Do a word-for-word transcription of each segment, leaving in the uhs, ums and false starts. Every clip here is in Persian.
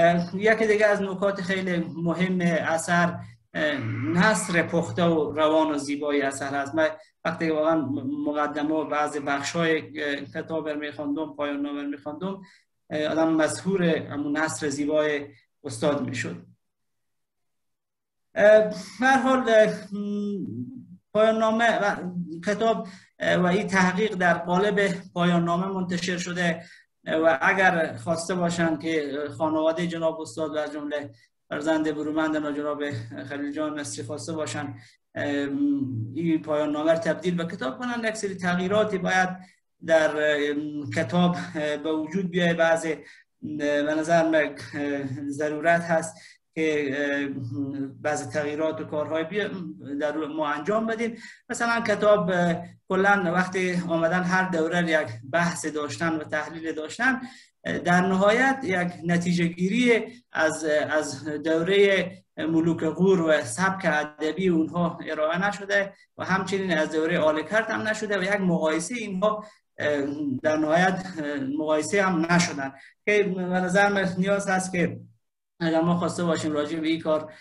یکی دیگه از نکات خیلی مهم اثر نثر پخته و روان و زیبای اثر هست. من وقتی واقعا مقدمه و بعض بخشای کتاب رو میخوندم، پایان نامه رو میخوندم، آدم مسحور همون نثر زیبای استاد میشد. به هر حال پایان نامه و کتاب و این تحقیق در قالب پایان نامه منتشر شده و اگر خواسته باشند که خانواده جناب استاد و از جمله فرزند برومند جناب خلیل جان نصری خواسته باشند این پایان نامه تبدیل به کتاب کنند، یک سری تغییراتی باید در کتاب به وجود بیاید. بعضی به نظر ضرورت هست که بعضی تغییرات و کارهای در ما انجام بدیم. مثلا کتاب کلا وقتی آمدن هر دوره یک بحث داشتن و تحلیل داشتن، در نهایت یک نتیجه گیری از از دوره ملوک غور و سبک ادبی اونها ارائه نشده و همچنین از دوره آل کرد هم نشده و یک مقایسه اینها در نهایت مقایسه هم نشدن که به نظر من نیاز هست که اگر ما خواسته باشیم راجع به این کار،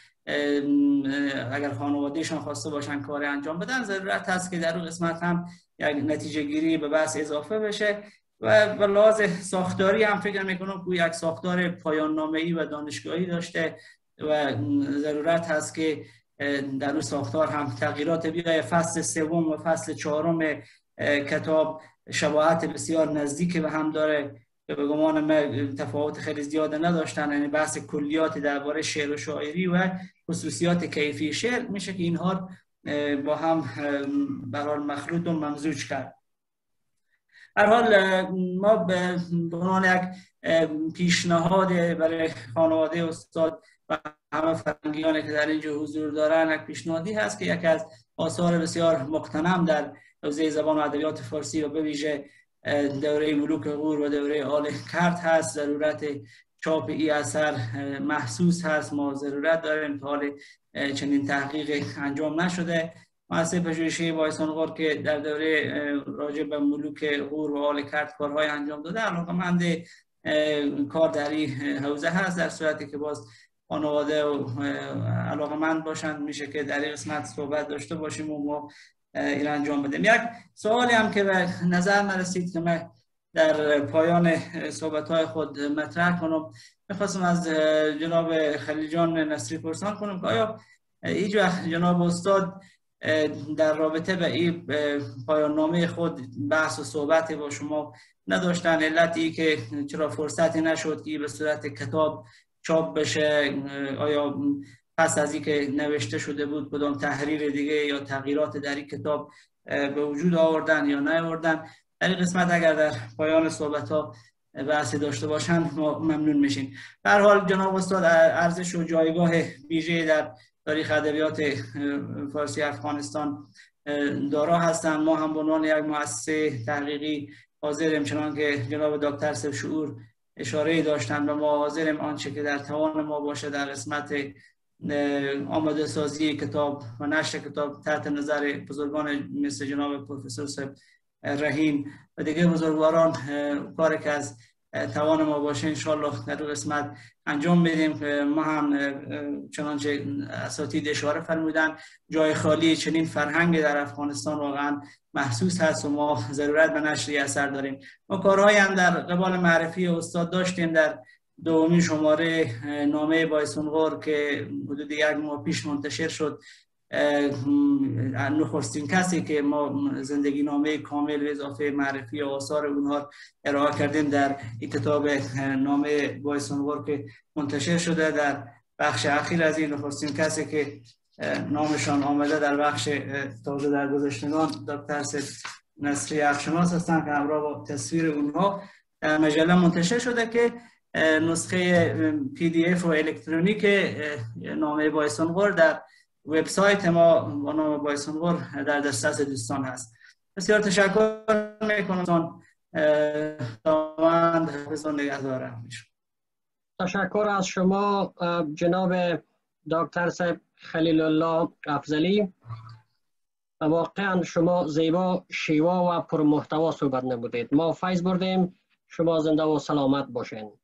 اگر خانوادهشان خواسته باشن کار انجام بدن، ضرورت هست که در اون قسمت هم یک نتیجه گیری به بحث اضافه بشه و به لحاظ ساختاری هم فکر میکنم که یک ساختار پایان نامه‌ای و دانشگاهی داشته و ضرورت هست که در اون ساختار هم تغییرات بیاید. فصل سوم و فصل چهارم کتاب شباهت بسیار نزدیک به هم داره که به گمان من تفاوت خیلی زیاد نداشتن، یعنی بحث کلیات درباره شعر و شاعری و خصوصیات کیفی شعر میشه که اینها با هم برای مخلوط و ممزوج کرد. هر حال ما به عنوان یک پیشنهاد برای خانواده استاد و همه فرهنگیانی که در اینجا حضور دارن، یک پیشنهادی هست که یکی از آثار بسیار مقتنم در حوزه زبان و ادبیات فارسی و به ویژه دوره ملوک غور و دوره آل کرد هست. ضرورت چاپ این اثر محسوس هست، ما ضرورت داریم، حال چنین تحقیق انجام نشده. مؤسسه پژوهشی وایسان غور که در دوره راجع به ملوک غور و آل کرد کارهای انجام داده، علاقه‌مند کار در این حوزه هست. در صورتی که باز خانواده و علاقه‌مند باشند میشه که در این قسمت صحبت داشته باشیم و ما این انجام بدیم. یک سوالی هم که به نظر من رسید که من در پایان صحبت‌های خود مطرح کنم، می‌خواستم از جناب خلیل جان نصری پرسان کنم که آیا هیچ وقت جناب استاد در رابطه به این پایان نامه خود بحث و صحبت با شما نداشتن؟ علتی که چرا فرصتی نشد که به صورت کتاب چاپ بشه؟ آیا پس از این که نوشته شده بود کدام تحریر دیگه یا تغییرات در این کتاب به وجود آوردن یا نیاوردن؟ در این قسمت اگر در پایان صحبت ها بحثی داشته باشند ما ممنون میشیم. به هر حال جناب استاد ارزش و جایگاه ویژه‌ای در تاریخ ادبیات فارسی افغانستان دارا هستند. ما هم به عنوان یک مؤسسه تحقیقی حاضریم، چنان که جناب دکتر سیف شعور اشاره داشتند و ما حاضریم آنچه که در توان ما باشه در قسمت آماده سازی کتاب و نشر کتاب تحت نظر بزرگان مثل جناب پروفسور صاحب رحیم و دیگه بزرگواران کاری که از توان ما باشه انشالله در قسمت انجام بدیم. ما هم چنانچه اساتید اشاره فرمودن جای خالی چنین فرهنگ در افغانستان واقعا محسوس هست و ما ضرورت به نشر اثر داریم. ما کارهایی هم در قبال معرفی استاد داشتیم در دومین شماره نامه وایسان غور که حدود یک ماه پیش منتشر شد. نخستین کسی که ما زندگی نامه کامل و اضافه معرفی و آثار اونها ارائه کردیم در این کتاب نامه وایسان غور که منتشر شده، در بخش اخیر از این نخستین کسی که نامشان آمده در بخش تازه در گذشتگان دکتر سیف نصری افشناس هستند که همراه با تصویر اونها در مجله منتشر شده که نسخه پی دی اف و الکترونیک نامه وایسان غور در وبسایت ما با نام وایسان غور در دسترس دوستان هست. بسیار تشکر میکنم. خداوند حافظ و نگهدار. تشکر از شما جناب دکتر صاحب خلیل الله افضلی. واقعا شما زیبا، شیوا و پرمحتوا صحبت نمودید. ما فیض بردیم. شما زنده و سلامت باشین.